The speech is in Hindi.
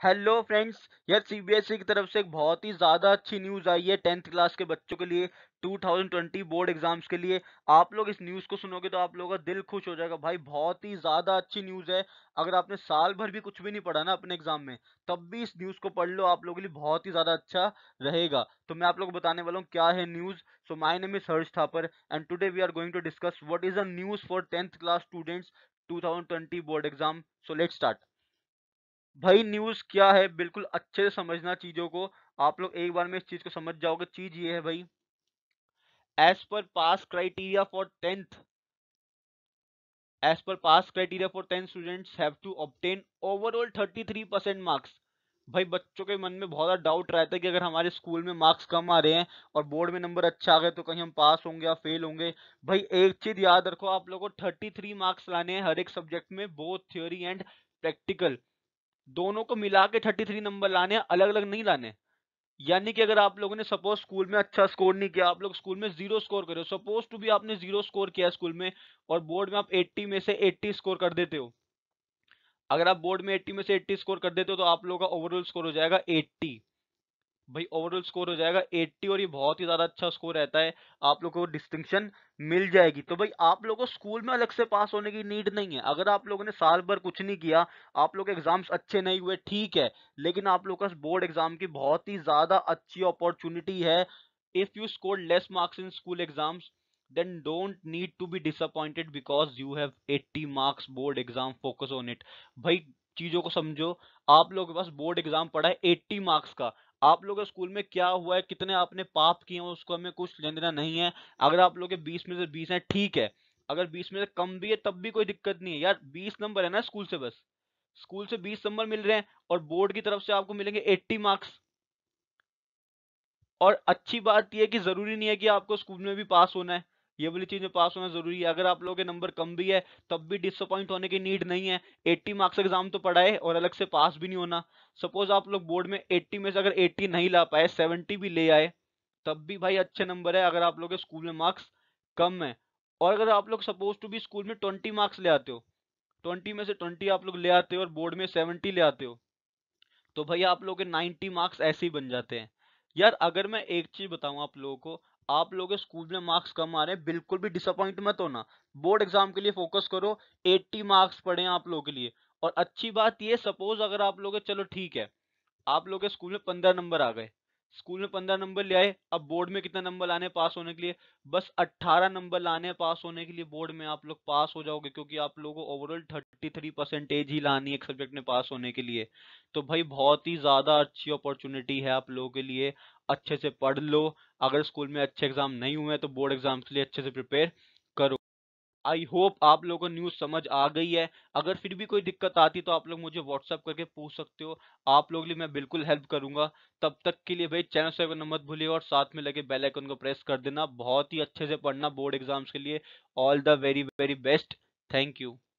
Hello friends. यार सीबीएसई की तरफ से एक बहुत ही ज़्यादा अच्छी न्यूज़ आई है 10th क्लास के बच्चों के लिए 2020 बोर्ड एग्जाम्स के लिए। आप लोग इस न्यूज़ को सुनोगे तो आप लोगों का दिल खुश हो जाएगा भाई, बहुत ही ज़्यादा अच्छी न्यूज़ है। अगर आपने साल भर भी कुछ भी नहीं पढ़ा ना अपने एग्जाम में, तब भी इस न्यूज़ को पढ़ लो, आप लोगों के लिए बहुत ही ज़्यादा अच्छा रहेगा। तो मैं आप लोगों को बताने वाला हूँ क्या है news. So my name is Harsh Thapar and today we are going to discuss what is a news for 10th class students 2020 board exam. So let's start. भाई न्यूज़ क्या है, बिल्कुल अच्छे से समझना चीज़ों को। आप लोग एक बार में इस चीज़ को समझ जाओगे। चीज़ ये है भाई, as per pass criteria for 10th as per pass criteria for 10 students have to obtain overall 33% marks. भाई बच्चों के मन में बहुत ज़्यादा डाउट रहता है कि अगर हमारे स्कूल में मार्क्स कम आ रहे हैं और बोर्ड में नंबर अच्छा आ गए तो कहीं हम पास होंगे या फेल होंगे। भाई एक चीज़ याद रखो, आप लोगों को 33 मार्क्स लाने हैं हर एक सब्जेक्ट में, बोथ थ्योरी एंड प्रैक्टिकल। दोनों को मिला के 33 नंबर लाने हैं, अलग अलग नहीं लाने। यानी कि अगर आप लोगों ने सपोज स्कूल में अच्छा स्कोर नहीं किया, आप लोग स्कूल में जीरो स्कोर करे हो, सपोज टू भी आपने जीरो स्कोर किया स्कूल में और बोर्ड में आप 80 में से 80 स्कोर कर देते हो। अगर आप बोर्ड में 80 में से 80 स्कोर कर देते हो तो आप लोगों का ओवरऑल स्कोर हो जाएगा 80। भाई ओवरऑल स्कोर हो जाएगा 80 और ये बहुत ही ज्यादा अच्छा स्कोर रहता है। आप लोगों को डिस्टिंक्शन मिल जाएगी। तो भाई आप लोगों को स्कूल में अलग से पास होने की नीड नहीं है। अगर आप लोगों ने साल भर कुछ नहीं किया, आप लोग एग्जाम्स अच्छे नहीं हुए, ठीक है, लेकिन आप लोगों का बोर्ड एग्जाम की बहुत ही ज्यादा अच्छी अपॉर्चुनिटी है। If you score less marks in school exams then don't need to be disappointed because you have 80 marks board exam, focus on it। भाई चीजों को समझो। आप लोगों के पास बोर्ड एग्जाम पड़ा है 80 मार्क्स का। आप लोगों के स्कूल में क्या हुआ है, कितने आपने पाप किए हैं, उसको हमें कुछ लेना देना नहीं है। अगर आप लोग के 20 में से 20 है, ठीक है। अगर 20 में से कम भी है तब भी कोई दिक्कत नहीं है यार, 20 नंबर है ना स्कूल से, बस स्कूल से 20 नंबर मिल रहे हैं और बोर्ड की तरफ से आपको मिलेंगे 80 मार्क्स। और अच्छी बात यह है कि जरूरी नहीं है कि आपको स्कूल में भी पास होना है, ये वाली चीज में पास होना जरूरी है। अगर आप लोगों के नंबर कम भी है तब भी डिसअपॉइंट होने की नीड नहीं है। 80 मार्क्स एग्जाम तो पड़ा है और अलग से पास भी नहीं होना। सपोज आप लोग बोर्ड में 80 में से अगर 80 नहीं ला पाए, 70 भी ले आए, तब भी भाई अच्छे नंबर है अगर आप लोग के स्कूल में मार्क्स कम है। और अगर आप लोग सपोज टू भी स्कूल में 20 मार्क्स ले आते हो, 20 में से 20 आप लोग ले आते हो और बोर्ड में 70 ले आते हो, तो भाई आप लोगों के 90 मार्क्स ऐसे ही बन जाते हैं। यार अगर मैं एक चीज बताऊं आप लोगों को, आप लोगों के स्कूल में मार्क्स कम आ रहे हैं, बिल्कुल भी डिसअपॉइंट मत होना। बोर्ड एग्जाम के लिए फोकस करो। 80 मार्क्स पड़े हैं आप लोगों के लिए। और अच्छी बात ये, सपोज अगर आप लोग, चलो ठीक है, आप लोग के स्कूल में 15 नंबर आ गए, स्कूल में 15 नंबर ले आए, अब बोर्ड में कितना नंबर लाने हैं पास होने के लिए? बस 18 नंबर लाने हैं पास होने के लिए। बोर्ड में आप लोग पास हो जाओगे, क्योंकि आप लोगों को ओवरऑल 33% ही लानी है एक सब्जेक्ट में पास होने के लिए। तो भाई बहुत ही ज्यादा अच्छी अपॉर्चुनिटी है आप लोगों के लिए। अच्छे से पढ़ लो। अगर स्कूल में अच्छे एग्जाम नहीं हुए तो बोर्ड एग्जाम के लिए अच्छे से प्रिपेयर करो। आई होप आप लोगों को न्यूज़ समझ आ गई है। अगर फिर भी कोई दिक्कत आती तो आप लोग मुझे व्हाट्सअप करके पूछ सकते हो। आप लोगों के लिए मैं बिल्कुल हेल्प करूंगा। तब तक के लिए भाई चैनल सब्सक्राइब करना मत भूलिए और साथ में लगे बेल आइकन को प्रेस कर देना। बहुत ही अच्छे से पढ़ना बोर्ड एग्जाम्स के लिए। All the very very best. Thank you.